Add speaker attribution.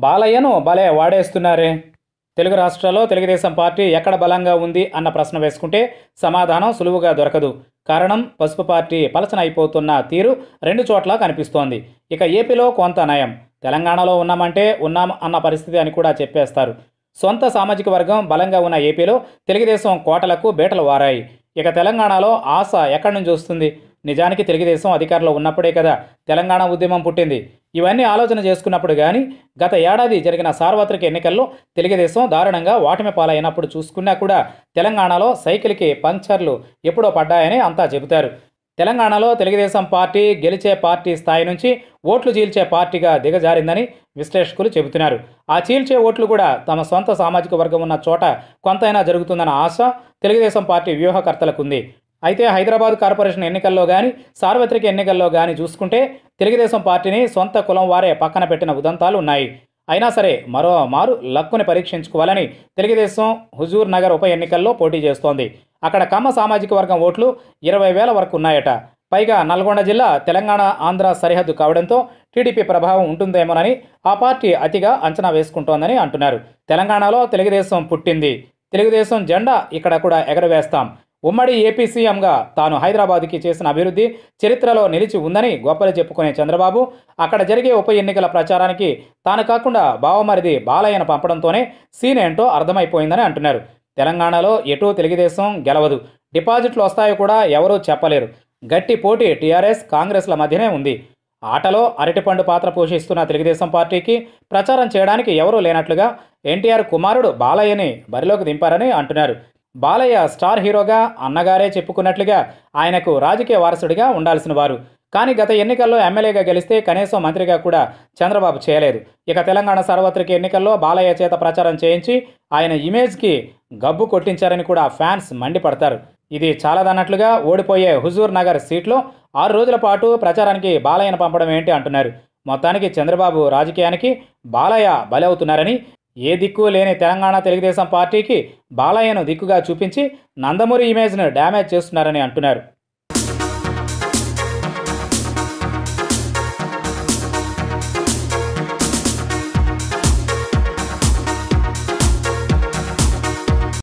Speaker 1: బాలయ్యను భలే వాడేస్తున్నారే. తెలుగు రాష్ట్రాల్లో తెలుగుదేశం పార్టీ ఎక్కడ బలంగా ఉంది అన్న ప్రశ్న వేసుకుంటే సమాధానం సులువుగా దొరకదు. కారణం పసుపు పార్టీ పలచన అయిపోతున్న తీరు రెండు చోట్ల కనిపిస్తోంది. ఇక ఏపీలో కొంత నయం. తెలంగాణలో ఉన్నామంటే ఉన్నాం అన్న పరిస్థితి అని కూడా చెప్పేస్తారు. సొంత సామాజిక వర్గం బలంగా ఉన్న ఏపీలో తెలుగుదేశం కోటలకు బేటలు వారాయి. ఇక తెలంగాణలో ఆశ ఎక్కడి నుంచి వస్తుంది? నిజానికి తెలుగుదేశం అధికారంలో ఉన్నప్పుడే కదా తెలంగాణ ఉద్యమం పుట్టింది. ఇవన్నీ ఆలోచన చేసుకున్నప్పుడు కానీ గత ఏడాది జరిగిన సార్వత్రిక ఎన్నికల్లో తెలుగుదేశం దారుణంగా ఓటమి పాలైనప్పుడు చూసుకున్నా కూడా తెలంగాణలో సైకిల్కి పంక్చర్లు ఎప్పుడో పడ్డాయని అంతా చెబుతారు. తెలంగాణలో తెలుగుదేశం పార్టీ గెలిచే పార్టీ స్థాయి నుంచి ఓట్లు చీల్చే పార్టీగా దిగజారిందని విశ్లేషకులు చెబుతున్నారు. ఆ చీల్చే ఓట్లు కూడా తమ సొంత సామాజిక వర్గం ఉన్న చోట కొంతైనా జరుగుతుందన్న ఆశ తెలుగుదేశం పార్టీ వ్యూహకర్తలకుంది. అయితే హైదరాబాద్ కార్పొరేషన్ ఎన్నికల్లో కానీ సార్వత్రిక ఎన్నికల్లో కానీ చూసుకుంటే తెలుగుదేశం పార్టీని సొంత కులం వారే పక్కన పెట్టిన ఉదంతాలు ఉన్నాయి. అయినా సరే మరో మారు లక్కుని పరీక్షించుకోవాలని తెలుగుదేశం హుజూర్ నగర్ ఉప ఎన్నికల్లో పోటీ చేస్తోంది. అక్కడ కమ్మ సామాజిక వర్గం ఓట్లు 20,000 వరకు ఉన్నాయట. పైగా నల్గొండ జిల్లా తెలంగాణ ఆంధ్ర సరిహద్దు కావడంతో టీడీపీ ప్రభావం ఉంటుందేమోనని ఆ పార్టీ అతిగా అంచనా వేసుకుంటోందని అంటున్నారు. తెలంగాణలో తెలుగుదేశం పుట్టింది, తెలుగుదేశం జెండా ఇక్కడ కూడా ఎగరవేస్తాం. ఉమ్మడి ఏపీ సీఎంగా తాను హైదరాబాద్కి చేసిన అభివృద్ధి చరిత్రలో నిలిచి ఉందని గొప్పలు చెప్పుకునే చంద్రబాబు అక్కడ జరిగే ఉప ఎన్నికల ప్రచారానికి తాను కాకుండా బావమరిది బాలయ్యను పంపడంతోనే సీన్ ఏంటో అర్థమైపోయిందని అంటున్నారు. తెలంగాణలో ఎటూ తెలుగుదేశం గెలవదు, డిపాజిట్లు వస్తాయో కూడా ఎవరూ చెప్పలేరు. గట్టి పోటీ టీఆర్ఎస్ కాంగ్రెస్ల మధ్యనే ఉంది. ఆటలో అరటిపండు పాత్ర పోషిస్తున్న తెలుగుదేశం పార్టీకి ప్రచారం చేయడానికి ఎవరూ లేనట్లుగా ఎన్టీఆర్ కుమారుడు బాలయ్యని బరిలోకి దింపారని అంటున్నారు. బాలయ్య స్టార్ హీరోగా అన్నగారే చెప్పుకున్నట్లుగా ఆయనకు రాజకీయ వారసుడిగా ఉండాల్సిన వారు. కానీ గత ఎన్నికల్లో ఎమ్మెల్యేగా గెలిస్తే కనీసం మంత్రిగా కూడా చంద్రబాబు చేయలేదు. ఇక తెలంగాణ సార్వత్రిక ఎన్నికల్లో బాలయ్య చేత ప్రచారం చేయించి ఆయన ఇమేజ్కి గబ్బు కొట్టించారని కూడా ఫ్యాన్స్ మండిపడతారు. ఇది చాలాదన్నట్లుగా ఓడిపోయే హుజూర్ నగర్ సీట్లో 6 రోజుల పాటు ప్రచారానికి బాలయ్యను పంపడం ఏంటి అంటున్నారు. మొత్తానికి చంద్రబాబు రాజకీయానికి బాలయ్య బలవుతున్నారని, ఏ దిక్కు లేని తెలంగాణ తెలుగుదేశం పార్టీకి బాలయ్యను దిక్కుగా చూపించి నందమూరి ఇమేజ్ను డ్యామేజ్ చేస్తున్నారని అంటున్నారు.